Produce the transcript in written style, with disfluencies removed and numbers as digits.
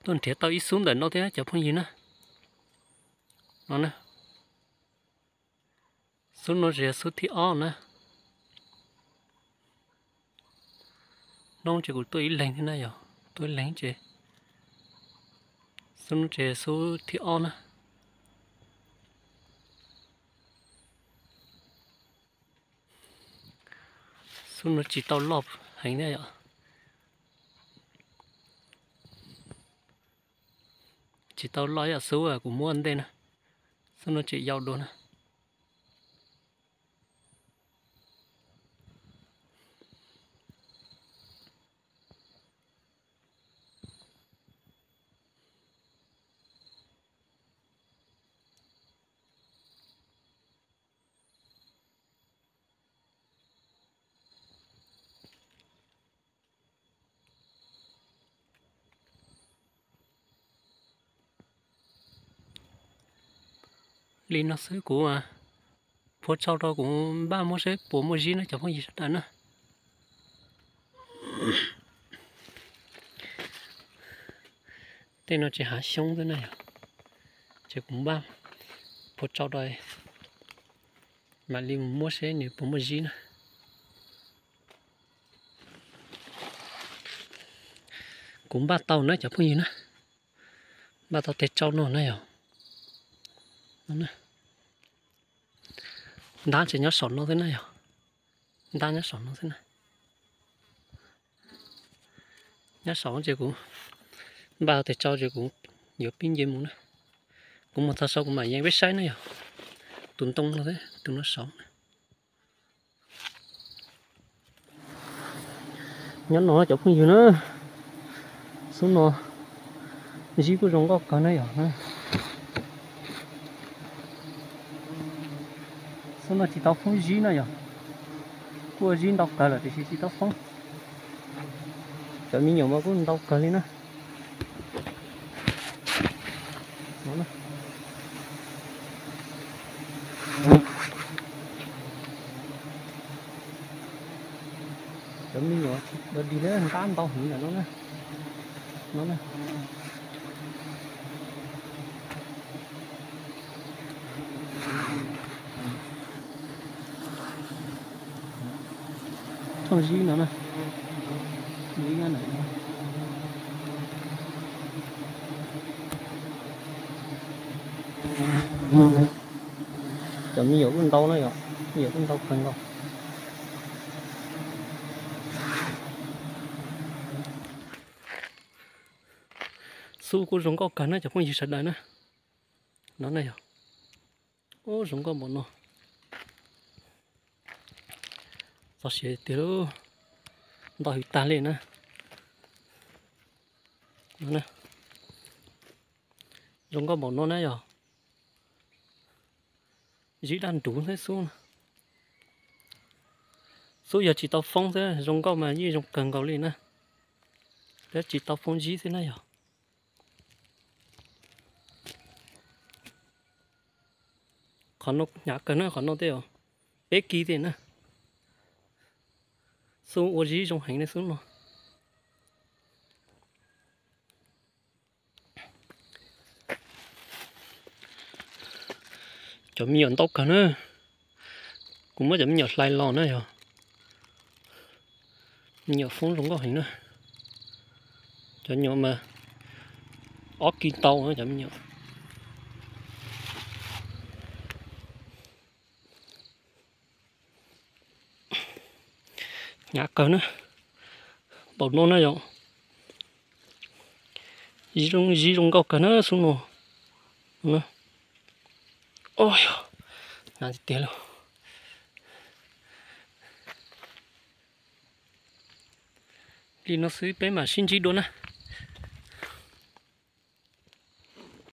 tuần thiệt tao ít xuống để nó thế chả phong gì nữa nó nè xuống nó rẻ xuống thì o nè nó chỉ của tôi lạnh thế này rồi tôi lạnh chứ xuống nó rẻ xuống thì o nè xuống nó chỉ tao lọp hành này ạ chỉ tao nói ở số của mua ăn đây nè xuống nó chỉ giàu đồ nè linh nó sới của mà phố sau đó cũng ba mươi sới bốn mươi gì nữa chẳng có gì hết nữa tên nó chỉ há xong thế này chỉ cũng ba phố sau đó mà linh mua sới này bốn mươi gì nữa cũng ba tàu nữa chẳng có gì nữa ba tàu tết trâu nó này nè đá chỉ nhớ sọn nó thế này đá nhớ sọn nó thế này nhớ sọn chỉ cũng bao tết trâu chỉ cũng nhiều pin gì muốn nữa cũng một thao sau cũng mà giang vết sấy nữa tuần tung nó thế tuần nó sọn nhớ nó chỗ không gì nữa xuống nó gì cũng rong có cái này à xuống nó chỉ tao phong gì này à qua gì tao cả là thì chỉ tao phong cho mình nhiều mà cũng tao cả lên nữa nó nè cho mình nhiều đợt đi nữa thằng cá tao hình là nó nè thôi gì nữa nè gì cái này chậm nhiều con tàu này rồi nhiều con tàu cần không su của rồng có cần nó chẳng có gì sạch đấy nữa nó này rồi ô rồng có một nó sao sẽ tiêu đòi ta lên nữa nè rồng có một nó này rồi dĩ đàn đủ thế xuống số giờ chỉ tao phong thế rồng có mà như rồng cần cầu lên nè thế chỉ tao phong dĩ thế này rồi còn nó nhả cần nó còn nó thế rồi bé kí thế nè xuống ô dĩ trong hành này xuống rồi cho mình nhận tóc cả nữa cũng mới chấm nhọt lại lò nữa rồi nhọt phun cũng có hình nữa cho nhọt mà óc kim tàu nữa chấm nhọt nhả cờ nữa bột nôn nữa rồi dí rong gọc cả nữa xuống rồi nữa ôi là tiền luôn đi nó xứ bé mà xin chỉ đốn á